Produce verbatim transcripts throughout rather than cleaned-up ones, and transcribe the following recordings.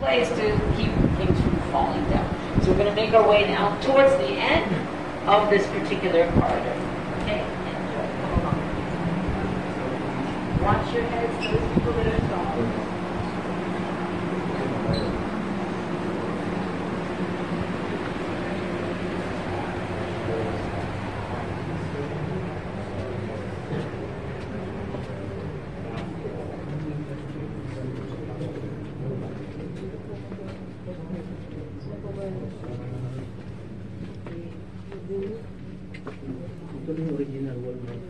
place to keep things from falling down. So we're going to make our way now towards the end of this particular corridor. Okay? And come along. Watch your heads, those people that are tall. Ito yung original Walmart.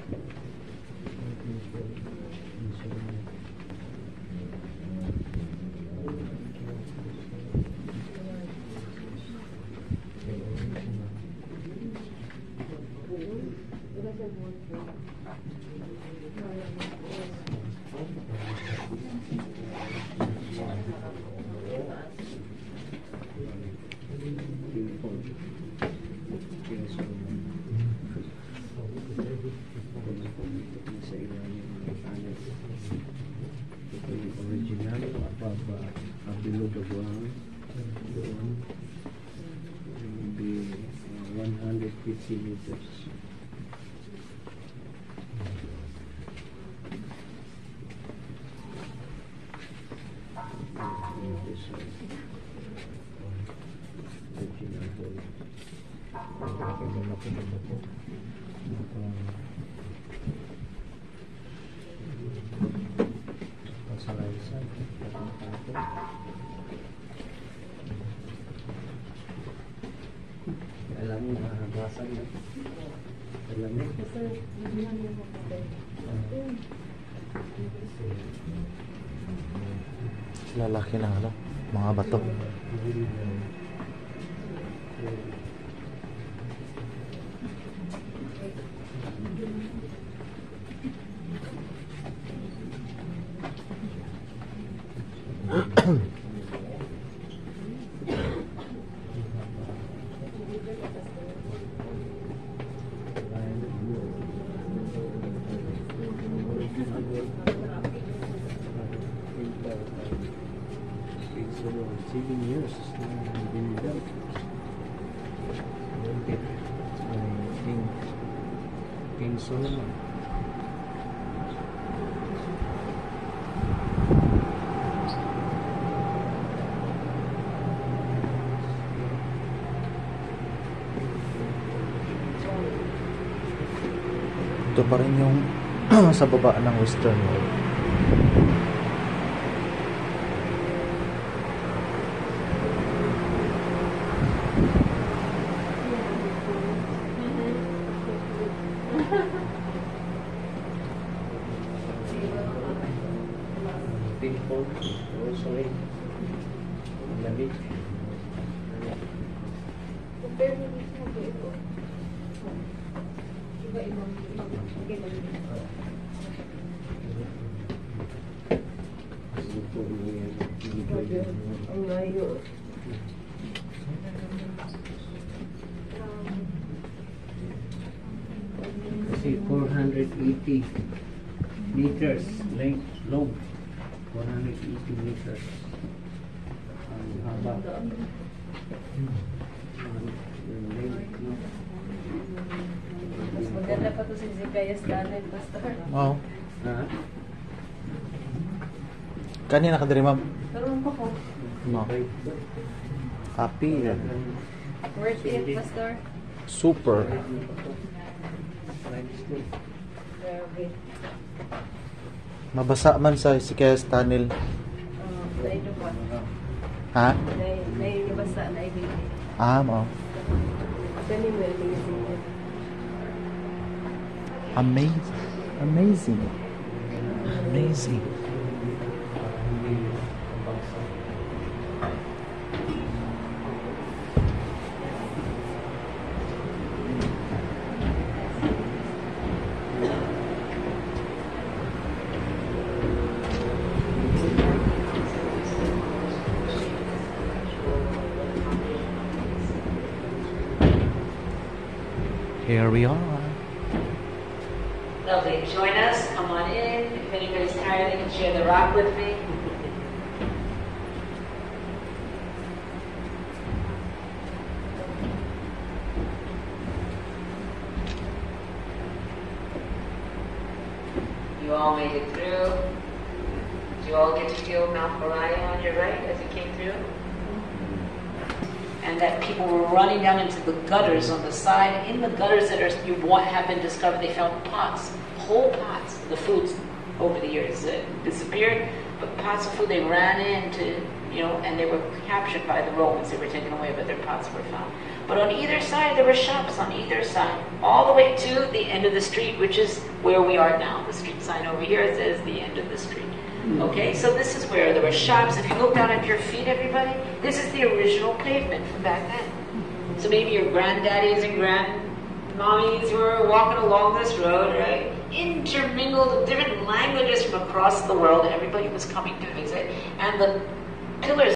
one hundred fifty meters. Alam mo, nakakasal na. Alam mo? Lalaki ng ano, mga bato. Seven years been built. King King Solomon. Ito pa rin yung sa baba ng Western Wall. People also in Lamig. Ang layo. Kasi four hundred eighty meters length long. four hundred eighty meters. Ang haba. Mas maganda pa to si Zechariah Stanley, Pastor. Wow. Ha? Kanina ka diri, ma'am? Karoon pa po. No. Happy. Worth it, Pastor. Super. Grabe. Mabasa man sa si Kaya Stanil. Uh, Naino pa. Ha? Naino basta, naino. Ah, mo. Ganun mo, amazing. Amazing. Amazing. Amazing. Here we are. Lovely. Join us. Come on in. If anybody's tired, they can share the rock with me. You all made it through. Did you all get to feel Mount Moriah on your right as it came through? And that people were running down into the gutters on the side. In the gutters that are you want have been discovered, they found pots, whole pots. The foods over the years uh, disappeared, but pots of food they ran into, you know, and they were captured by the Romans. They were taken away, but their pots were found. But on either side, there were shops on either side, all the way to the end of the street, which is where we are now. The street sign over here says the end of the street. Okay, so this is where there were shops. If you look down at your feet, everybody, this is the original pavement from back then. So maybe your granddaddies and grandmommies were walking along this road, right? Intermingled with different languages from across the world. Everybody was coming to visit. And the pillars